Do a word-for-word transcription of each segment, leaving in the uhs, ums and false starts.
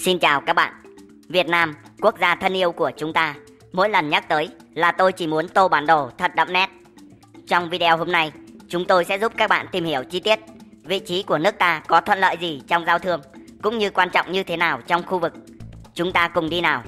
Xin chào các bạn. Việt Nam, quốc gia thân yêu của chúng ta. Mỗi lần nhắc tới là tôi chỉ muốn tô bản đồ thật đậm nét. Trong video hôm nay, chúng tôi sẽ giúp các bạn tìm hiểu chi tiết vị trí của nước ta có thuận lợi gì trong giao thương, cũng như quan trọng như thế nào trong khu vực. Chúng ta cùng đi nào.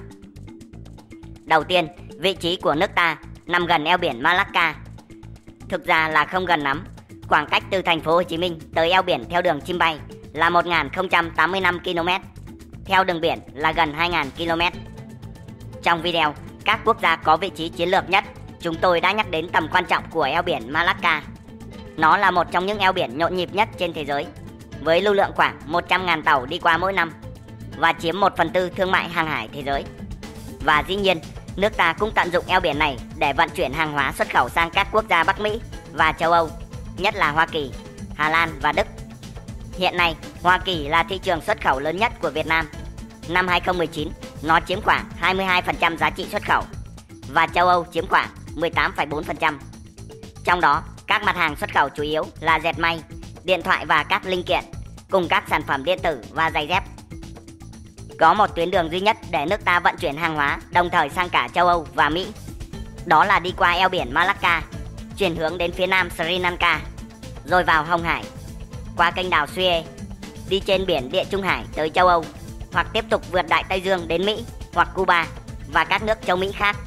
Đầu tiên, vị trí của nước ta nằm gần eo biển Malacca. Thực ra là không gần lắm. Khoảng cách từ thành phố Hồ Chí Minh tới eo biển theo đường chim bay là một nghìn không trăm tám mươi lăm ki lô mét. Theo đường biển là gần hai nghìn ki lô mét. Trong video, các quốc gia có vị trí chiến lược nhất, chúng tôi đã nhắc đến tầm quan trọng của eo biển Malacca. Nó là một trong những eo biển nhộn nhịp nhất trên thế giới, với lưu lượng khoảng một trăm nghìn tàu đi qua mỗi năm và chiếm một phần tư thương mại hàng hải thế giới. Và dĩ nhiên, nước ta cũng tận dụng eo biển này để vận chuyển hàng hóa xuất khẩu sang các quốc gia Bắc Mỹ và châu Âu, nhất là Hoa Kỳ, Hà Lan và Đức. Hiện nay, Hoa Kỳ là thị trường xuất khẩu lớn nhất của Việt Nam. Năm hai không một chín, nó chiếm khoảng hai mươi hai phần trăm giá trị xuất khẩu và châu Âu chiếm khoảng mười tám phẩy bốn phần trăm. Trong đó, các mặt hàng xuất khẩu chủ yếu là dệt may, điện thoại và các linh kiện, cùng các sản phẩm điện tử và giày dép. Có một tuyến đường duy nhất để nước ta vận chuyển hàng hóa đồng thời sang cả châu Âu và Mỹ. Đó là đi qua eo biển Malacca, chuyển hướng đến phía nam Sri Lanka, rồi vào Hồng Hải, qua kênh đảo Suez, đi trên biển Địa Trung Hải tới châu Âu, hoặc tiếp tục vượt Đại Tây Dương đến Mỹ hoặc Cuba và các nước châu Mỹ khác.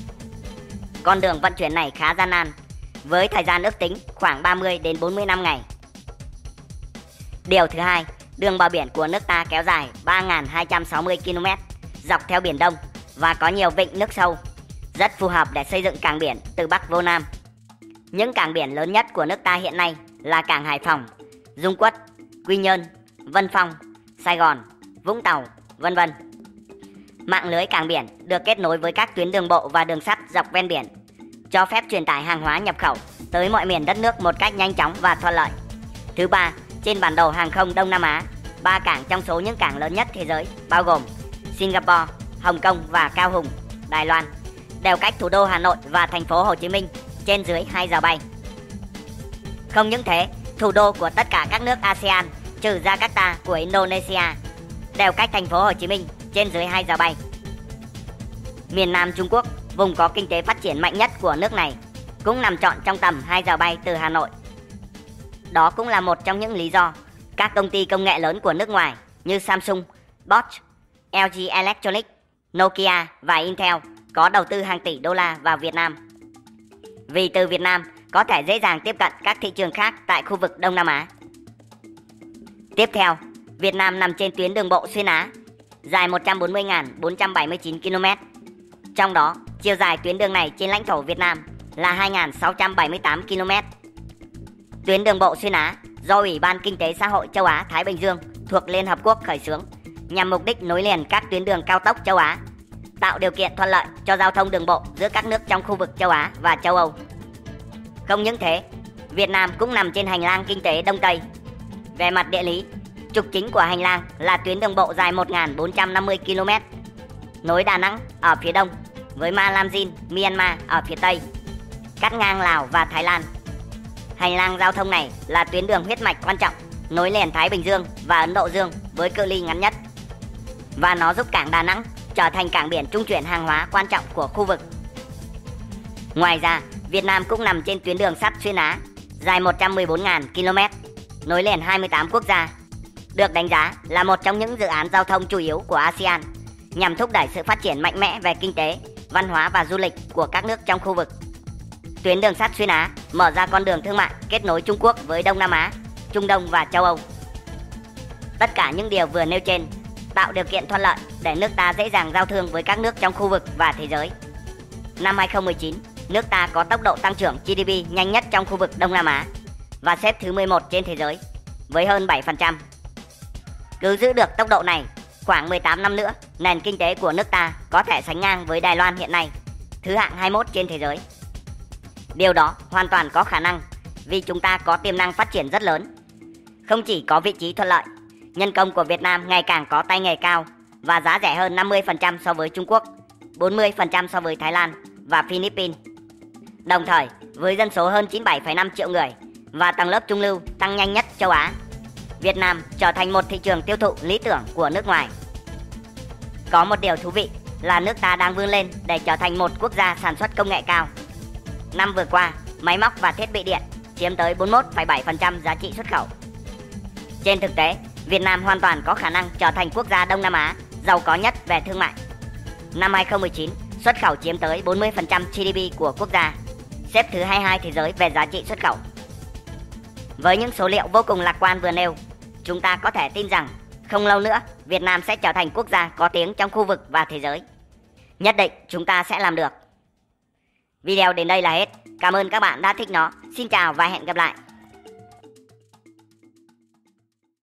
Con đường vận chuyển này khá gian nan, với thời gian ước tính khoảng ba mươi đến bốn mươi năm ngày. Điều thứ hai, đường bờ biển của nước ta kéo dài ba nghìn hai trăm sáu mươi ki lô mét dọc theo Biển Đông và có nhiều vịnh nước sâu, rất phù hợp để xây dựng cảng biển từ Bắc vô Nam. Những cảng biển lớn nhất của nước ta hiện nay là cảng Hải Phòng, Dung Quất, Quy Nhơn, Vân Phong, Sài Gòn, Vũng Tàu, vân vân. Mạng lưới cảng biển được kết nối với các tuyến đường bộ và đường sắt dọc ven biển, cho phép truyền tải hàng hóa nhập khẩu tới mọi miền đất nước một cách nhanh chóng và thuận lợi. Thứ ba, trên bản đồ hàng không Đông Nam Á, ba cảng trong số những cảng lớn nhất thế giới bao gồm Singapore, Hồng Kông và Cao Hùng, Đài Loan, đều cách thủ đô Hà Nội và thành phố Hồ Chí Minh trên dưới hai giờ bay. Không những thế, thủ đô của tất cả các nước a sê an trừ Jakarta của Indonesia đều cách thành phố Hồ Chí Minh trên dưới hai giờ bay. Miền Nam Trung Quốc, vùng có kinh tế phát triển mạnh nhất của nước này, cũng nằm trọn trong tầm hai giờ bay từ Hà Nội. Đó cũng là một trong những lý do các công ty công nghệ lớn của nước ngoài như Samsung, Bosch, lờ giê Electronics, Nokia và Intel có đầu tư hàng tỷ đô la vào Việt Nam. Vì từ Việt Nam có thể dễ dàng tiếp cận các thị trường khác tại khu vực Đông Nam Á. Tiếp theo, Việt Nam nằm trên tuyến đường bộ xuyên Á, dài một trăm bốn mươi nghìn bốn trăm bảy mươi chín ki lô mét. Trong đó, chiều dài tuyến đường này trên lãnh thổ Việt Nam là hai nghìn sáu trăm bảy mươi tám ki lô mét. Tuyến đường bộ xuyên Á do Ủy ban Kinh tế Xã hội Châu Á Thái Bình Dương thuộc Liên Hợp Quốc khởi xướng nhằm mục đích nối liền các tuyến đường cao tốc châu Á, tạo điều kiện thuận lợi cho giao thông đường bộ giữa các nước trong khu vực châu Á và châu Âu. Không những thế, Việt Nam cũng nằm trên hành lang kinh tế Đông Tây. Về mặt địa lý, trục chính của hành lang là tuyến đường bộ dài một nghìn bốn trăm năm mươi ki lô mét, nối Đà Nẵng ở phía đông với Malamjin, Myanmar ở phía tây, cắt ngang Lào và Thái Lan. Hành lang giao thông này là tuyến đường huyết mạch quan trọng nối liền Thái Bình Dương và Ấn Độ Dương với cự ly ngắn nhất, và nó giúp cảng Đà Nẵng trở thành cảng biển trung chuyển hàng hóa quan trọng của khu vực. Ngoài ra, Việt Nam cũng nằm trên tuyến đường sắt xuyên Á dài một trăm mười bốn nghìn ki lô mét, nối liền hai mươi tám quốc gia, được đánh giá là một trong những dự án giao thông chủ yếu của a sê an, nhằm thúc đẩy sự phát triển mạnh mẽ về kinh tế, văn hóa và du lịch của các nước trong khu vực. Tuyến đường sắt xuyên Á mở ra con đường thương mại kết nối Trung Quốc với Đông Nam Á, Trung Đông và châu Âu. Tất cả những điều vừa nêu trên tạo điều kiện thuận lợi để nước ta dễ dàng giao thương với các nước trong khu vực và thế giới. Năm hai không một chín, nước ta có tốc độ tăng trưởng giê đê pê nhanh nhất trong khu vực Đông Nam Á và xếp thứ mười một trên thế giới với hơn bảy phần trăm. Cứ giữ được tốc độ này, khoảng mười tám năm nữa, nền kinh tế của nước ta có thể sánh ngang với Đài Loan hiện nay, thứ hạng hai mươi mốt trên thế giới. Điều đó hoàn toàn có khả năng vì chúng ta có tiềm năng phát triển rất lớn. Không chỉ có vị trí thuận lợi, nhân công của Việt Nam ngày càng có tay nghề cao và giá rẻ hơn năm mươi phần trăm so với Trung Quốc, bốn mươi phần trăm so với Thái Lan và Philippines. Đồng thời, với dân số hơn chín mươi bảy phẩy năm triệu người và tầng lớp trung lưu tăng nhanh nhất châu Á, Việt Nam trở thành một thị trường tiêu thụ lý tưởng của nước ngoài. Có một điều thú vị là nước ta đang vươn lên để trở thành một quốc gia sản xuất công nghệ cao. Năm vừa qua, máy móc và thiết bị điện chiếm tới bốn mươi mốt phẩy bảy phần trăm giá trị xuất khẩu. Trên thực tế, Việt Nam hoàn toàn có khả năng trở thành quốc gia Đông Nam Á giàu có nhất về thương mại. Năm hai không một chín, xuất khẩu chiếm tới bốn mươi phần trăm giê đê pê của quốc gia, xếp thứ hai mươi hai thế giới về giá trị xuất khẩu. Với những số liệu vô cùng lạc quan vừa nêu, chúng ta có thể tin rằng không lâu nữa Việt Nam sẽ trở thành quốc gia có tiếng trong khu vực và thế giới. Nhất định chúng ta sẽ làm được. Video đến đây là hết. Cảm ơn các bạn đã thích nó. Xin chào và hẹn gặp lại.